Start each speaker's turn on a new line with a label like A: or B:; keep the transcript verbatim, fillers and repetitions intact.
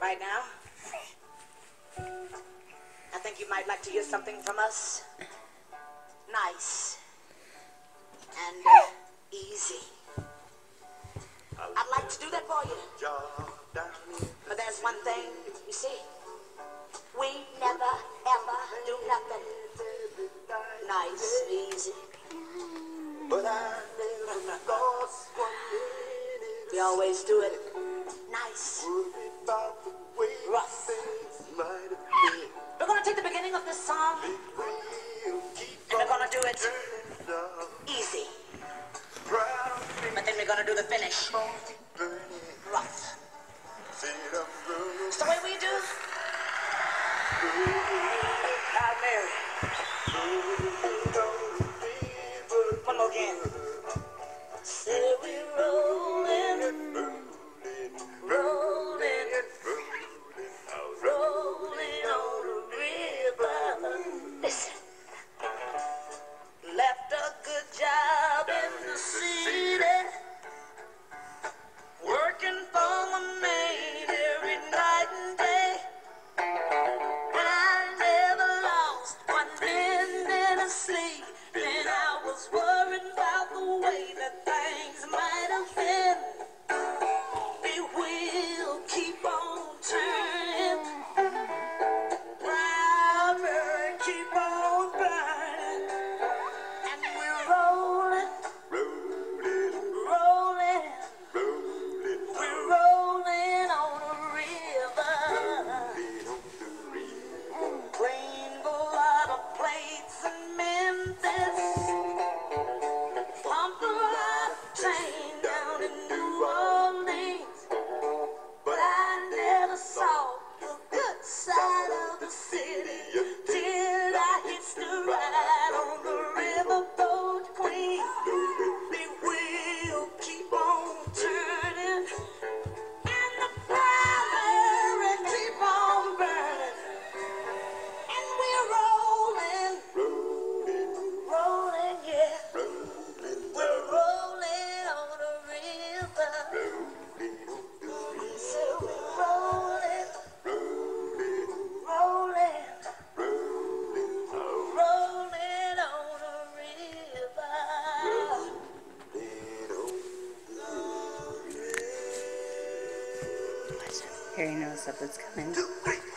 A: right now. I think you might like to hear something from us. Nice. And uh, easy. I'd like to do that for you. But there's one thing, you see. We never, ever do nothing nice and easy. But I never lost one minute. We always do it nice, rough. We're going to take the beginning of this song and we're going to do it easy. But then we're going to do the finish rough. It's the way we do. Now, Mary. One more again. Say we're rolling, rolling, rolling on the river. Listen. Left a good job in the city, working for my man every night and day. And I never lost one minute of sleep. Then I was worried about the way that things might have been. We will keep on turning, brighter, keep on burning, and we're rolling, rolling, we're rolling on a river. Cleaned a lot of plates in Memphis, pumped a lot of chain down in New Orleans, but I never saw the good side of the city till I hitched a ride on the riverboat Queen. We will keep on turning, and the primary keep on burning, and we're rolling, rolling, yeah. We're rolling on a river. So we're rolling, rolling, rolling on a river.
B: Harry knows that it's coming.